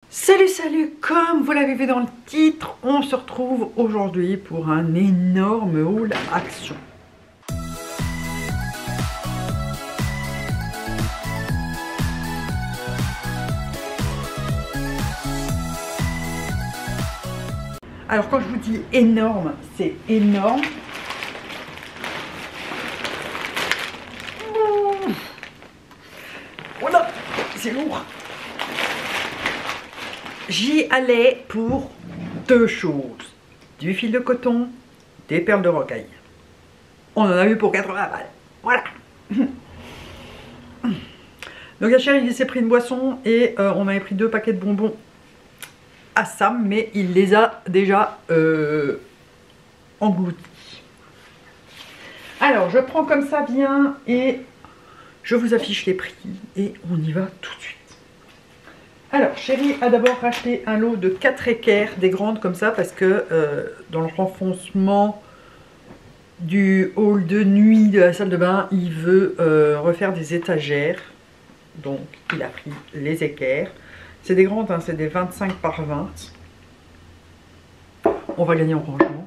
Salut, salut! Comme vous l'avez vu dans le titre, on se retrouve aujourd'hui pour un énorme haul action. Alors quand je vous dis énorme, c'est énorme. Oh là, c'est lourd. J'y allais pour deux choses. Du fil de coton, des perles de rocaille. On en a eu pour 80 balles. Voilà. Donc la chérie, il s'est pris une boisson et on avait pris 2 paquets de bonbons à Sam, mais il les a déjà engloutis. Alors je prends comme ça bien et je vous affiche les prix et on y va tout de suite. Alors, chérie a d'abord racheté un lot de 4 équerres, des grandes comme ça, parce que dans le renfoncement du hall de nuit de la salle de bain, il veut refaire des étagères. Donc, il a pris les équerres. C'est des grandes, hein, c'est des 25 par 20. On va gagner en rangement.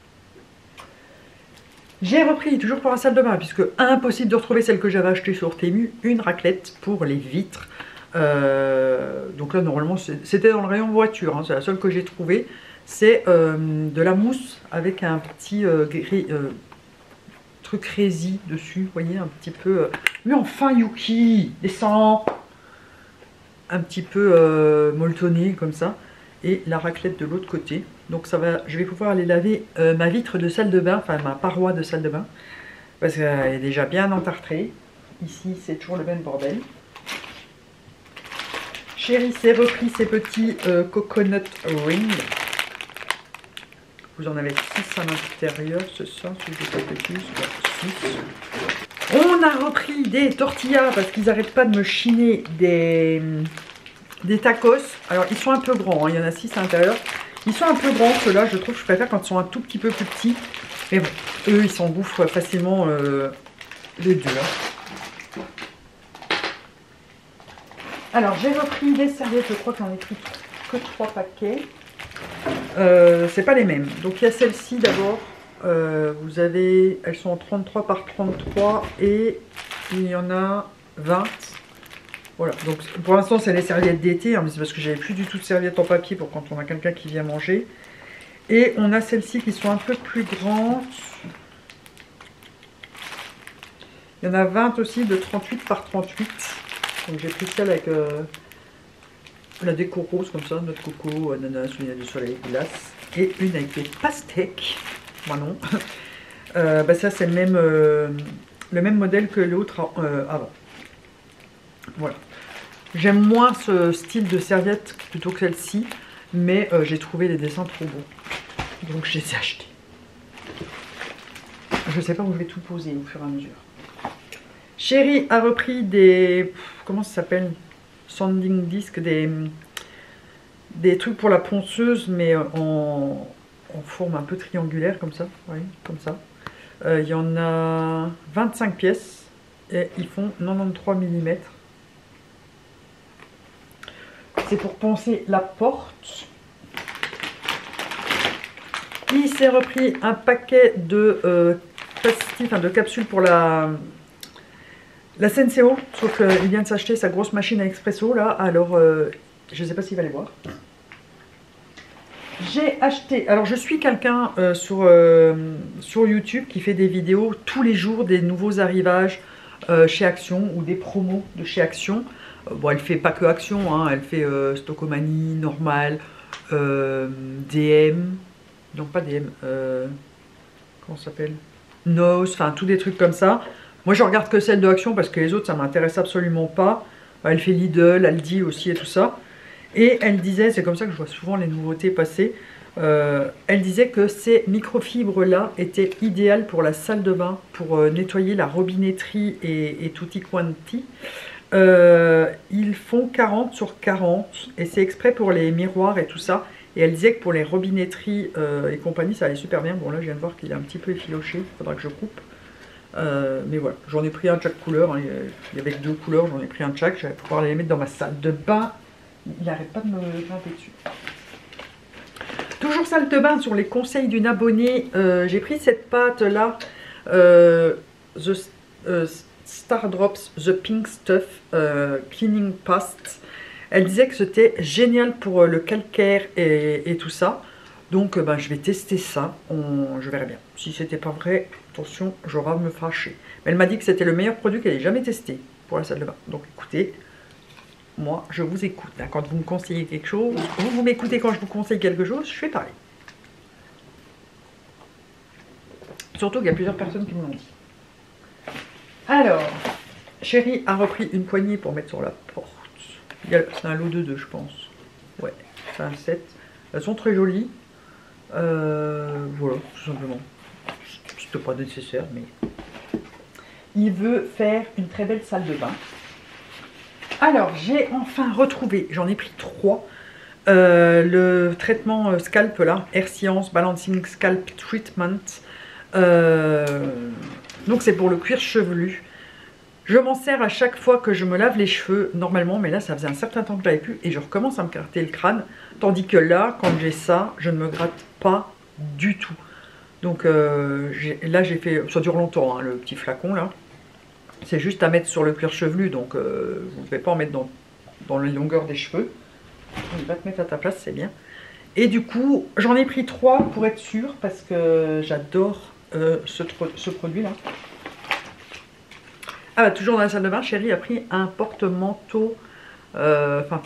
J'ai repris, toujours pour la salle de bain, puisque impossible de retrouver celle que j'avais achetée sur Temu, une raclette pour les vitres. Donc là normalement c'était dans le rayon voiture, hein, c'est la seule que j'ai trouvée. C'est de la mousse avec un petit truc résille dessus, vous voyez, un petit peu... Mais enfin Yuki, descends. Un petit peu molletonné comme ça. Et la raclette de l'autre côté. Donc ça va, je vais pouvoir aller laver ma vitre de salle de bain, enfin ma paroi de salle de bain. Parce qu'elle est déjà bien entartrée. Ici c'est toujours le même bordel. Chérie s'est repris ses petits coconut rings. Vous en avez 6 à l'intérieur, c'est ça, si je dis pas de bêtises, 6. On a repris des tortillas parce qu'ils n'arrêtent pas de me chiner des tacos. Alors ils sont un peu grands, hein, il y en a 6 à l'intérieur. Ils sont un peu grands, ceux-là, je trouve que je préfère quand ils sont un tout petit peu plus petits. Mais bon, eux ils s'engouffrent facilement les deux. Hein. Alors j'ai repris des serviettes, je crois que j'en ai pris que 3 paquets. C'est pas les mêmes. Donc il y a celle-ci d'abord. Vous avez, elles sont en 33 par 33 et il y en a 20. Voilà, donc pour l'instant c'est les serviettes d'été, hein, mais c'est parce que j'avais plus du tout de serviettes en papier pour quand on a quelqu'un qui vient manger. Et on a celles-ci qui sont un peu plus grandes. Il y en a 20 aussi de 38 par 38. Donc j'ai pris celle avec la déco rose comme ça, notre coco, ananas, lunettes de soleil, glace. Et une avec des pastèques. Moi non. Bah ça c'est le même modèle que l'autre avant. Voilà. J'aime moins ce style de serviette plutôt que celle-ci. Mais j'ai trouvé les dessins trop beaux. Donc je les ai achetés. Je sais pas où je vais tout poser au fur et à mesure. Chérie a repris des... Comment ça s'appelle? Sanding disc, des trucs pour la ponceuse, mais en forme un peu triangulaire, comme ça. Oui, comme ça. Il y en a 25 pièces et ils font 93 mm. C'est pour poncer la porte. Il s'est repris un paquet de pastilles, enfin de capsules pour la Senseo, sauf qu'il vient de s'acheter sa grosse machine à expresso là, alors je ne sais pas s'il va les voir. J'ai acheté, alors je suis quelqu'un sur YouTube qui fait des vidéos tous les jours des nouveaux arrivages chez Action ou des promos de chez Action. Bon, elle fait pas que Action, hein, elle fait Stockomanie, Normal, DM, non pas DM, comment ça s'appelle, Nose, enfin tous des trucs comme ça. Moi je regarde que celle de Action parce que les autres ça m'intéresse absolument pas. Elle fait Lidl, Aldi aussi et tout ça. Et elle disait, c'est comme ça que je vois souvent les nouveautés passer, elle disait que ces microfibres là étaient idéales pour la salle de bain, pour nettoyer la robinetterie et tutti quanti. Ils font 40 sur 40 et c'est exprès pour les miroirs et tout ça. Et elle disait que pour les robinetteries et compagnie ça allait super bien. Bon là je viens de voir qu'il est un petit peu effiloché, il faudra que je coupe. Mais voilà, j'en ai pris un de chaque couleur, hein. Il y avait 2 couleurs, j'en ai pris un de chaque, je vais pouvoir les mettre dans ma salle de bain Il n'arrête pas de me grimper dessus. Toujours salle de bain sur les conseils d'une abonnée. J'ai pris cette pâte là. Star Drops The Pink Stuff Cleaning Paste. Elle disait que c'était génial pour le calcaire et tout ça. Donc ben, je vais tester ça. Je verrai bien. Si c'était pas vrai, attention, j'aurai à me fâcher. Mais elle m'a dit que c'était le meilleur produit qu'elle ait jamais testé pour la salle de bain. Donc écoutez, moi je vous écoute. Hein. Quand vous me conseillez quelque chose, vous m'écoutez quand je vous conseille quelque chose, je fais pareil. Surtout qu'il y a plusieurs personnes qui me l'ont dit. Alors, Chérie a repris une poignée pour mettre sur la porte. C'est un lot de 2, je pense. Ouais, c'est un set. Elles sont très jolies. Voilà, tout simplement. C'était pas nécessaire, mais... Il veut faire une très belle salle de bain. Alors, j'ai enfin retrouvé, j'en ai pris 3. Le traitement scalp là, Air Science Balancing Scalp Treatment. Donc c'est pour le cuir chevelu. Je m'en sers à chaque fois que je me lave les cheveux normalement, mais là ça faisait un certain temps que je l'avais plus et je recommence à me gratter le crâne. Tandis que là, quand j'ai ça, je ne me gratte pas du tout. Donc là j'ai fait, ça dure longtemps hein, le petit flacon là. C'est juste à mettre sur le cuir chevelu, donc vous ne devez pas en mettre dans la longueur des cheveux. Il va te mettre à ta place, c'est bien. Et du coup, j'en ai pris 3 pour être sûre, parce que j'adore ce produit-là. Ah bah, toujours dans la salle de bain, Chérie a pris un porte-manteau, enfin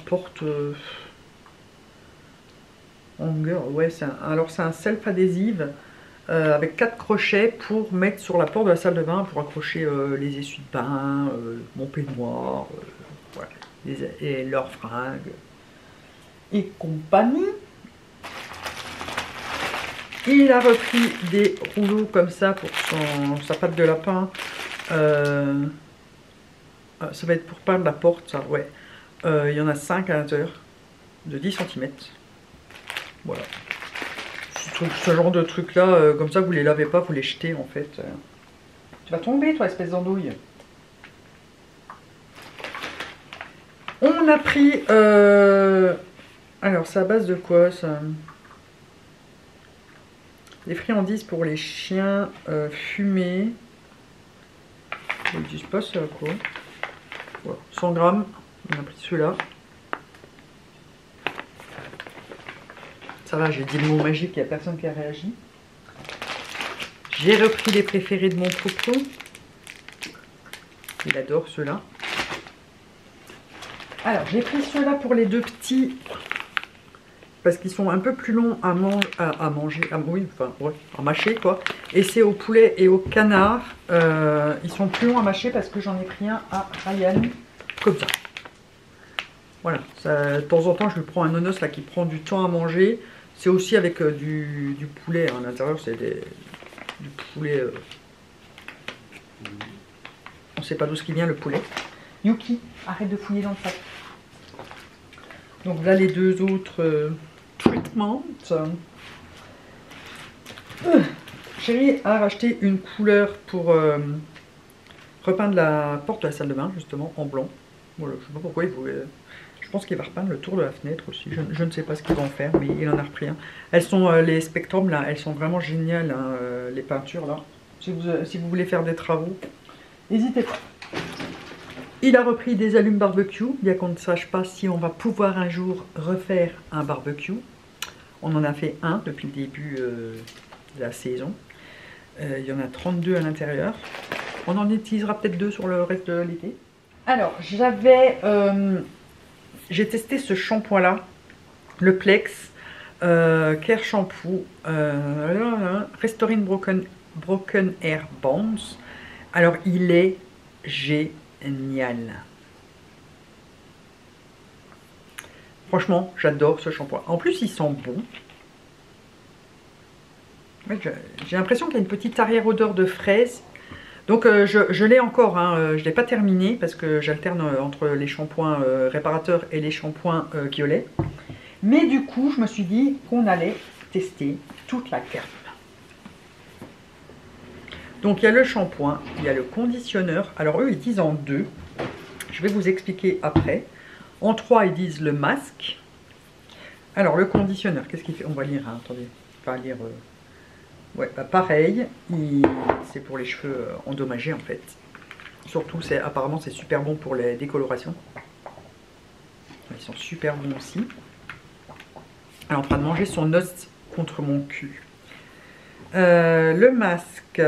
hanger, ouais, alors c'est un self-adhésive avec 4 crochets pour mettre sur la porte de la salle de bain, pour accrocher les essuie de bain, mon peignoir, voilà, et leurs fringues et compagnie. Il a repris des rouleaux comme ça pour sa pâte de lapin. Ça va être pour peindre la porte, ça, ouais. Il y en a 5 à l'intérieur, de 10 cm. Voilà. Ce genre de truc là, comme ça vous les lavez pas, vous les jetez en fait. Tu vas tomber toi, espèce d'andouille. On a pris... alors c'est à base de quoi ça? Des friandises pour les chiens fumés. Ils disent pas c'est à quoi. Voilà. 100 grammes, on a pris celui-là. Ça va, j'ai dit le mot magique, il n'y a personne qui a réagi. J'ai repris les préférés de mon coco. Il adore ceux-là. Alors, j'ai pris ceux-là pour les 2 petits. Parce qu'ils sont un peu plus longs à manger. Oui, enfin, ouais, à mâcher, quoi. Et c'est au poulet et au canard. Ils sont plus longs à mâcher parce que j'en ai pris un à Ryan. Comme ça. Voilà. Ça, de temps en temps, je lui prends un nonos là qui prend du temps à manger. C'est aussi avec du poulet. À l'intérieur, c'est du poulet. On ne sait pas d'où ce qui vient, le poulet. Yuki, arrête de fouiller dans le sac. Donc là, les 2 autres treatments. Chérie a racheté une couleur pour repeindre la porte de la salle de bain, justement, en blanc. Voilà, je ne sais pas pourquoi il voulait... Je pense qu'il va repeindre le tour de la fenêtre aussi. Je ne sais pas ce qu'il va en faire, mais il en a repris un. Elles sont, les Spectrum, là, elles sont vraiment géniales, hein, les peintures, là. Si vous voulez faire des travaux, n'hésitez pas. Il a repris des allumes barbecue, bien qu'on ne sache pas si on va pouvoir un jour refaire un barbecue. On en a fait un depuis le début de la saison. Il y en a 32 à l'intérieur. On en utilisera peut-être 2 sur le reste de l'été. Alors, j'ai testé ce shampoing-là, le Plex Care Shampoo Restoring Broken Hair Bonds. Alors, il est génial. Franchement, j'adore ce shampoing. En plus, il sent bon. J'ai l'impression qu'il y a une petite arrière-odeur de fraise. Donc je l'ai encore, hein, je ne l'ai pas terminé parce que j'alterne entre les shampoings réparateurs et les shampoings violets. Mais du coup, je me suis dit qu'on allait tester toute la gamme. Donc il y a le shampoing, il y a le conditionneur. Alors eux, ils disent en 2. Je vais vous expliquer après. En 3, ils disent le masque. Alors, le conditionneur, qu'est-ce qu'il fait? On va lire, hein, attendez. On va lire... Ouais, bah pareil. C'est pour les cheveux endommagés, en fait. Surtout, apparemment, c'est super bon pour les décolorations. Ils sont super bons aussi. Elle est en train de manger son os contre mon cul. Le masque.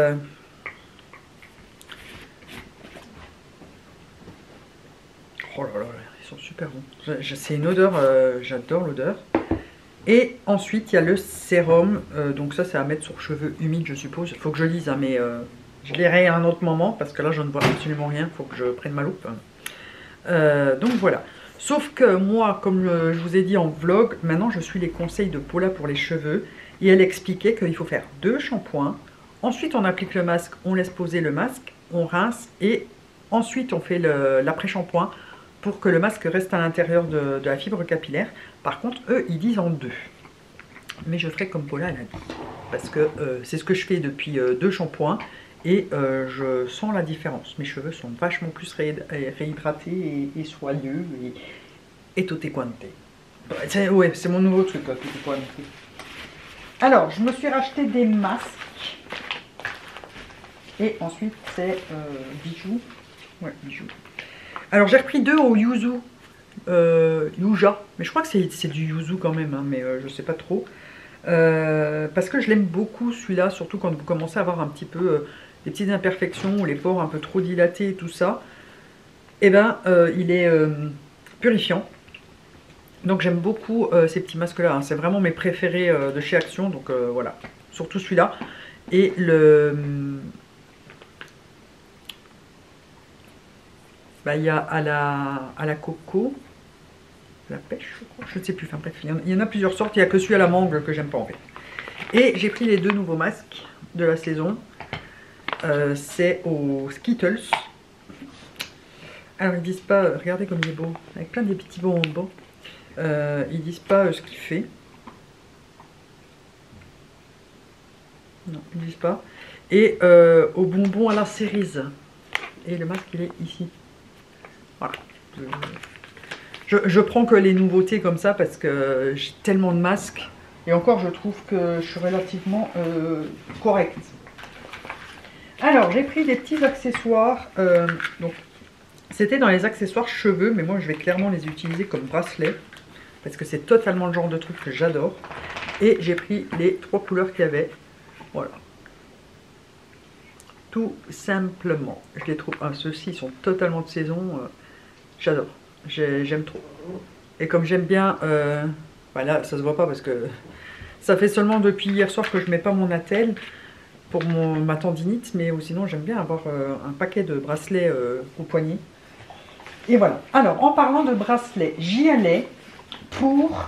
Oh là là, ils sont super bons. C'est une odeur, j'adore l'odeur. Et ensuite, il y a le sérum. Donc ça, c'est à mettre sur cheveux humides, je suppose. Il faut que je lise, hein, mais je lirai à un autre moment parce que là, je ne vois absolument rien. Il faut que je prenne ma loupe. Donc voilà. Sauf que moi, comme je vous ai dit en vlog, maintenant, je suis les conseils de Paula pour les cheveux. Et elle expliquait qu'il faut faire 2 shampoings. Ensuite, on applique le masque, on laisse poser le masque, on rince. Et ensuite, on fait l'après-shampoing pour que le masque reste à l'intérieur de la fibre capillaire. Par contre, eux, ils disent en 2. Mais je ferai comme Paula, elle a dit. Parce que c'est ce que je fais depuis 2 shampoings. Et je sens la différence. Mes cheveux sont vachement plus réhydratés et soyeux. Et tutti quanti. Ouais, c'est mon nouveau truc, là, tutti quanti. Alors, je me suis racheté des masques. Et ensuite, c'est bijoux. Ouais, bijoux. Alors, j'ai repris 2 au yuzu. Yuja. Mais je crois que c'est du yuzu quand même, hein, mais je sais pas trop. Parce que je l'aime beaucoup celui-là, surtout quand vous commencez à avoir un petit peu des petites imperfections ou les pores un peu trop dilatés et tout ça. Et ben, il est purifiant. Donc j'aime beaucoup ces petits masques-là. Hein. C'est vraiment mes préférés de chez Action. Donc voilà, surtout celui-là. Et le... Bah, il y a à la coco, la pêche, je crois. Je ne sais plus. Enfin bref, il y en a plusieurs sortes. Il n'y a que celui à la mangue que j'aime pas en fait. Et j'ai pris les 2 nouveaux masques de la saison. C'est aux Skittles. Alors ils disent pas, regardez comme il est beau, avec plein de petits bonbons. Ils disent pas ce qu'il fait. Non, ils disent pas. Et aux bonbons à la cerise. Et le masque il est ici. Voilà. Je prends que les nouveautés comme ça parce que j'ai tellement de masques. Et encore je trouve que je suis relativement correcte. Alors, j'ai pris des petits accessoires. Donc, c'était dans les accessoires cheveux, mais moi, je vais clairement les utiliser comme bracelet. Parce que c'est totalement le genre de truc que j'adore. Et j'ai pris les 3 couleurs qu'il y avait. Voilà. Tout simplement. Je les trouve... Ah, ceux-ci sont totalement de saison. J'adore. J'aime trop. Et comme j'aime bien... Voilà, ça se voit pas parce que... Ça fait seulement depuis hier soir que je mets pas mon attel. Pour ma tendinite, mais sinon j'aime bien avoir un paquet de bracelets au poignet. Et voilà. Alors, en parlant de bracelets, j'y allais pour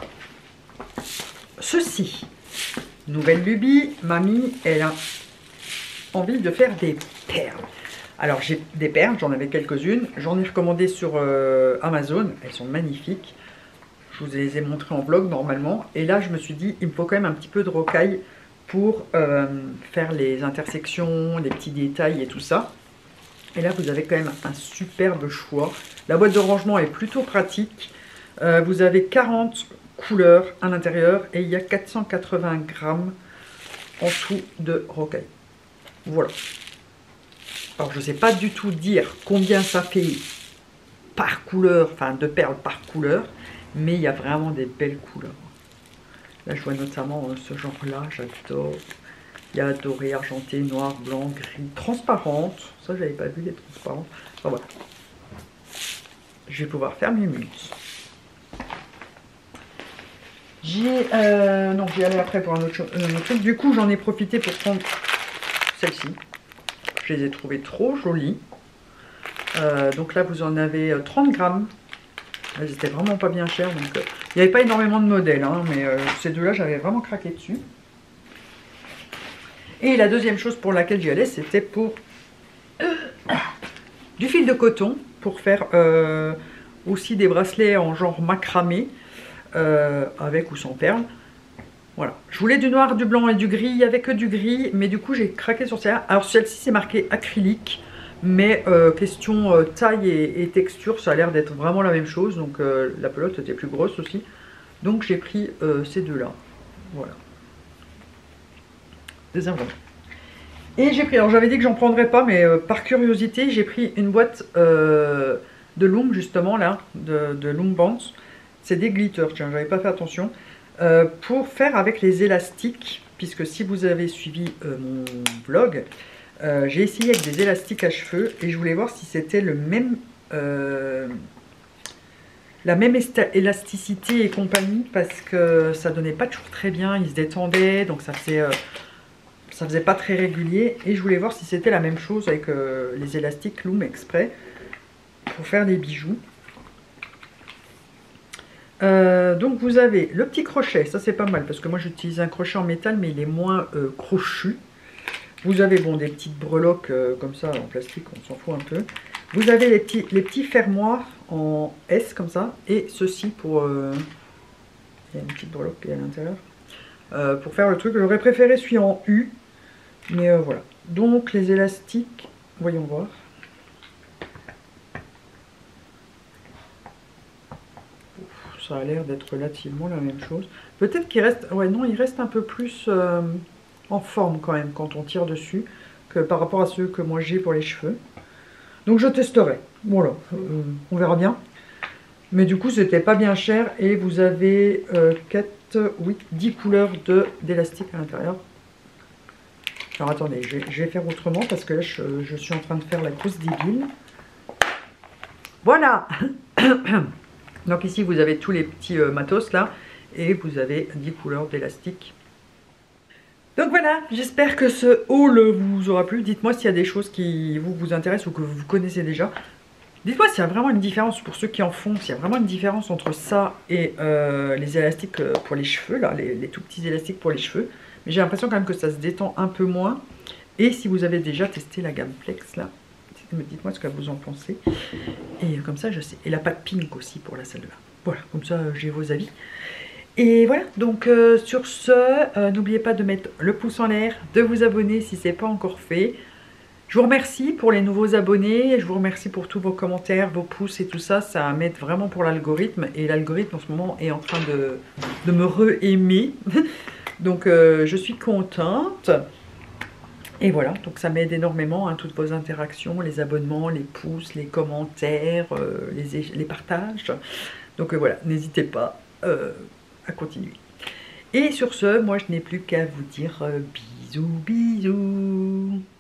ceci. Nouvelle lubie, mamie, elle a envie de faire des perles. Alors, j'ai des perles, j'en avais quelques-unes. J'en ai recommandé sur Amazon. Elles sont magnifiques. Je vous les ai montrées en vlog normalement. Et là, je me suis dit, il me faut quand même un petit peu de rocaille pour faire les intersections, les petits détails et tout ça. Et là, vous avez quand même un superbe choix. La boîte de rangement est plutôt pratique. Vous avez 40 couleurs à l'intérieur et il y a 480 grammes en tout de rocaille. Voilà. Alors, je ne sais pas du tout dire combien ça fait par couleur, enfin de perles par couleur, mais il y a vraiment des belles couleurs. Là, je vois notamment ce genre-là, j'adore. Il y a doré, argenté, noir, blanc, gris, transparente. Ça, j'avais pas vu les transparentes. Enfin, voilà. Je vais pouvoir faire mes muses. Non, j'y allais après pour un autre truc. Du coup, j'en ai profité pour prendre celle-ci. Je les ai trouvées trop jolies. Donc là, vous en avez 30 grammes. Elles étaient vraiment pas bien chères. Donc, il n'y avait pas énormément de modèles, hein, mais ces deux-là, j'avais vraiment craqué dessus. Et la deuxième chose pour laquelle j'y allais, c'était pour du fil de coton, pour faire aussi des bracelets en genre macramé, avec ou sans perles. Voilà. Je voulais du noir, du blanc et du gris, il n'y avait que du gris, mais du coup j'ai craqué sur celle-là. Alors celle-ci c'est marqué acrylique, Mais question taille et texture, ça a l'air d'être vraiment la même chose. Donc la pelote était plus grosse aussi. Donc j'ai pris ces deux-là. Voilà. Désinvolte. Et j'ai pris, alors j'avais dit que j'en prendrais pas, mais par curiosité, j'ai pris une boîte de Loom, justement, là, de Loom Bands. C'est des glitters, tiens, j'avais pas fait attention. Pour faire avec les élastiques, puisque si vous avez suivi mon vlog, j'ai essayé avec des élastiques à cheveux et je voulais voir si c'était le même, la même élasticité et compagnie, parce que ça donnait pas toujours très bien, il se détendait, donc ça faisait pas très régulier. Et je voulais voir si c'était la même chose avec les élastiques Loom Express pour faire des bijoux. Donc vous avez le petit crochet, ça c'est pas mal parce que moi j'utilise un crochet en métal mais il est moins crochu. Vous avez bon des petites breloques comme ça en plastique, on s'en fout un peu. Vous avez les petits fermoirs en S comme ça et ceci pour... il y a une petite breloque qui est à l'intérieur. Pour faire le truc, j'aurais préféré celui en U, mais voilà. Donc les élastiques, voyons voir. Ça a l'air d'être relativement la même chose. Peut-être qu'il reste... Ouais, non, il reste un peu plus en forme quand même quand on tire dessus que par rapport à ceux que moi j'ai pour les cheveux. Donc je testerai. Voilà, on verra bien. Mais du coup, c'était pas bien cher et vous avez 10 couleurs d'élastique à l'intérieur. Alors attendez, je vais faire autrement parce que là, je suis en train de faire la grosse débile. Voilà. Donc ici, vous avez tous les petits matos là, et vous avez 10 couleurs d'élastique. Donc voilà, j'espère que ce haul vous aura plu. Dites-moi s'il y a des choses qui vous intéressent ou que vous connaissez déjà. Dites-moi s'il y a vraiment une différence, pour ceux qui en font, s'il y a vraiment une différence entre ça et les élastiques pour les cheveux, là, les tout petits élastiques pour les cheveux. Mais j'ai l'impression quand même que ça se détend un peu moins. Et si vous avez déjà testé la gamme Flex là, dites-moi ce que vous en pensez. Et comme ça, je sais. Et la pâte pink aussi pour la salle de bain. Voilà, comme ça, j'ai vos avis. Et voilà, donc sur ce, n'oubliez pas de mettre le pouce en l'air, de vous abonner si ce n'est pas encore fait. Je vous remercie pour les nouveaux abonnés, je vous remercie pour tous vos commentaires, vos pouces et tout ça. Ça m'aide vraiment pour l'algorithme. Et l'algorithme en ce moment est en train de me re-aimer. Donc je suis contente. Et voilà, donc ça m'aide énormément, hein, toutes vos interactions, les abonnements, les pouces, les commentaires, les partages. Donc voilà, n'hésitez pas à continuer. Et sur ce, moi je n'ai plus qu'à vous dire bisous, bisous.